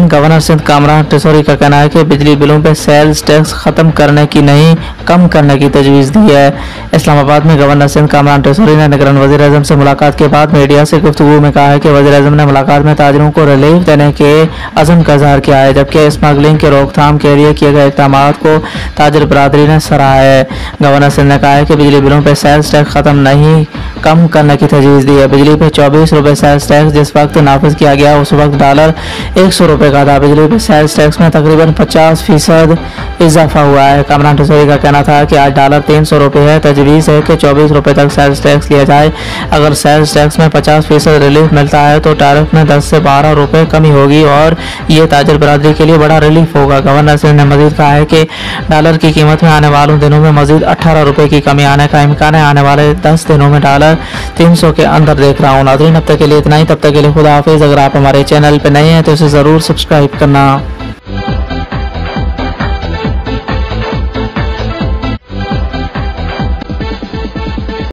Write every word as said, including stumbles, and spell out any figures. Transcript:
नाज़रीन, गवर्नर सिंध कामरान टिसौरी का कहना है कि बिजली बिलों पर सेल्स टैक्स खत्म करने की नहीं, कम करने की तजवीज़ दी है। इस्लामाबाद में गवर्नर सिंध कामरान टिसौरी ने निगरान वज़ीर आज़म से मुलाकात के बाद मीडिया से गुफ्तगू में कहा है कि वज़ीर आज़म ने मुलाकात में ताजिरों को रिलीफ देने के अज़म का इज़हार किया है, जबकि स्मगलिंग के रोकथाम के लिए किए गए इक़दाम को ताजिर बरादरी ने सराहा है। गवर्नर सिंध ने कहा है कि बिजली बिलों पर सेल्स टैक्स खत्म नहीं, कम करने की तजवीज़ दी है। बिजली पे चौबीस रुपये सेल्स टैक्स जिस वक्त नाफिज किया गया उस वक्त डॉलर एक सौ रुपये का था। बिजली पे सेल्स टैक्स में तकरीबन पचास फीसद इजाफा हुआ है। कामरान टिसौरी का कहना था कि आज डॉलर तीन सौ रुपये है। तजवीज़ है कि चौबीस रुपये तक सेल्स टैक्स लिया जाए। अगर सेल्स टैक्स में पचास फीसद रिलीफ मिलता है तो टैरिफ में दस से बारह रुपये कमी होगी और ये ताजिर बरादरी के लिए बड़ा रिलीफ होगा। गवर्नर सिंह ने मजीद कहा है कि डॉलर की कीमत में आने वाले दिनों में मजीद अठारह रुपये की कमी आने का इम्कान है। आने वाले दस दिनों में डॉलर तीन सौ के अंदर देख रहा हूँ। नाज़रीन, अब तक के लिए इतना ही। तब तक के लिए खुदा हाफिज़। अगर आप हमारे चैनल पर नए हैं तो इसे ज़रूर सब्सक्राइब करना।